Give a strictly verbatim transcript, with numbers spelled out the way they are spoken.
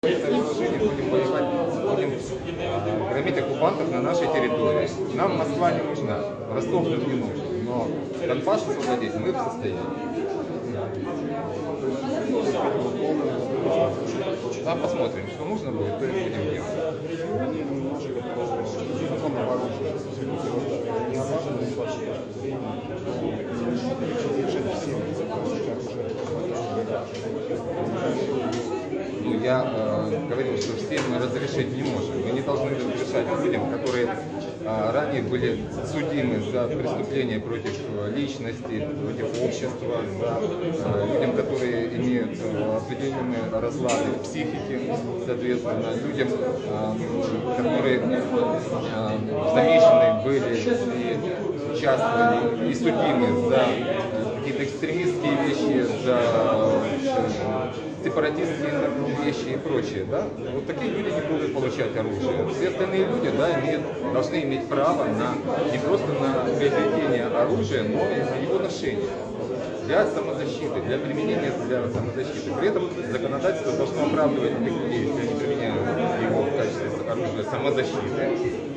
Будем воевать, будем а, громить оккупантов на нашей территории. Нам Москва не нужна, Ростов тут не нужен, но Донбасс освободить мы в состоянии. А посмотрим, что нужно будет, то и будем делать. Ну, я э, говорил, что всем мы разрешить не можем. Мы не должны разрешать людям, которые э, ранее были судимы за преступления против личности, против общества, за э, людям, которые имеют э, определенные разлады в психике, соответственно, людям, э, которые э, замечены были и участвовали и судимы за какие-то экстремистские вещи, за сепаратистские вещи и прочее, да? Вот такие люди не будут получать оружие. Все остальные люди, да, имеют, должны иметь право на, не просто на приобретение оружия, но и на его ношение для самозащиты, для применения для самозащиты. При этом законодательство должно оправдывать этих людей, если они применяют его в качестве оружия самозащиты.